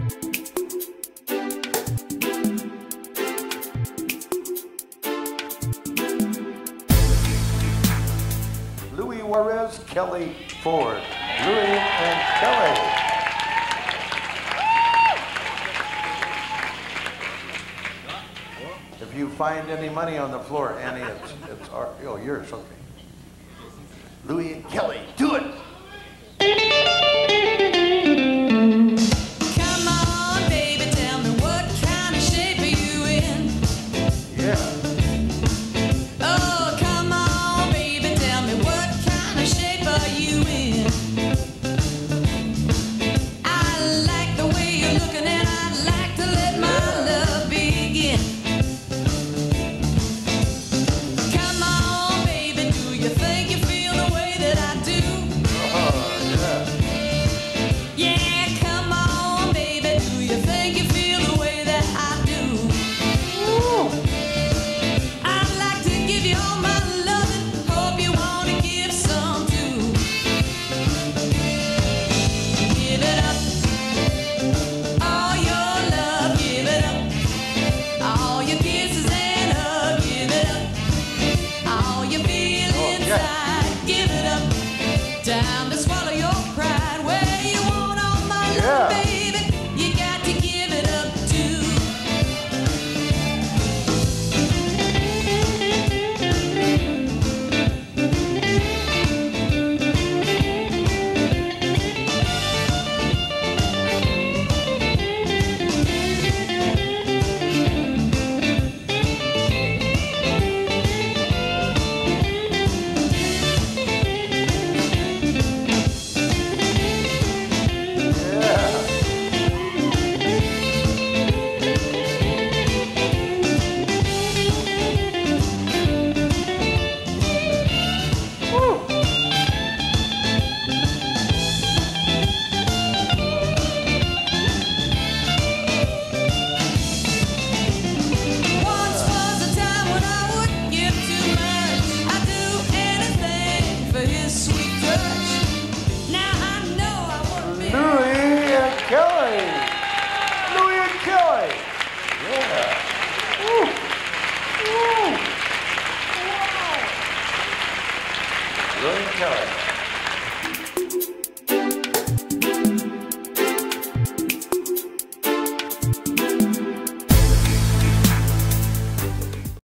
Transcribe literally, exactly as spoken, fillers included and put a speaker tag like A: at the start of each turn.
A: Louie Juarez, Kelly Ford. Louie and Kelly. If you find any money on the floor, Annie, it's, it's our, oh, yours, okay. Louie and Kelly, do it.
B: Come on, baby, tell me what kind of shape are you in?
A: Yeah.
B: Oh, come on, baby, tell me what kind of shape are you in? I like the way you're looking and I'd like to let my love begin. Come on, baby, do you think you feel the way that I do?
A: Oh, yeah.
B: Yeah, come on, baby, do you think you feel the way that I do?
A: Woo.
B: I'd like to give you all my loving, hope you want to give some too. Give it up, all your love, give it up. All your kisses and hugs, give it up. All you feel
A: Oh, yeah.
B: inside, give it up. Time to swallow your pride, where you want all my
A: Yeah.
B: love, baby, you got to give it up too. Once was a time when I wouldn't give too much. I'd do anything for his sweet touch. Now I know I wouldn't be.
A: Louie and Kelly. Louie and Kelly. Yeah. Woo. Woo. Wow. Louie and Kelly.